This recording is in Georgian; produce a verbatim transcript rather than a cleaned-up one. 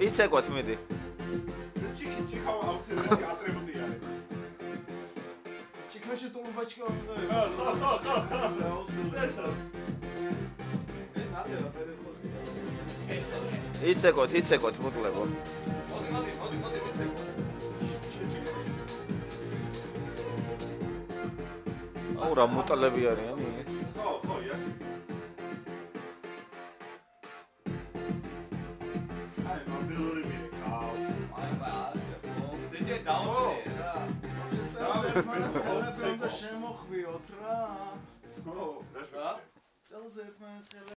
იცეკვათ მიდი. ჩიკი ჩიკავა აუცილებლად ატრიბუტი არის. ჩიკაში თუ ბაჩკა უნდა ხა ხა ხა ხა აუცილებლად. ეს ატელა პედაგოგი. ეს იცეკვათ, იცეკვათ მოკლებო. მოდი მოდი მოდი მოდი იცეკვათ. აუ რა მუტალები არიანი? ხო, ხო, იასი. აი, მობილური მიყავ. აი, ბასე, დეჯე დაუცე რა. წელს ერთმანეთს ხელები უნდა შემოხვიოთ რა. ხო, რა. წელს ერთმანეთს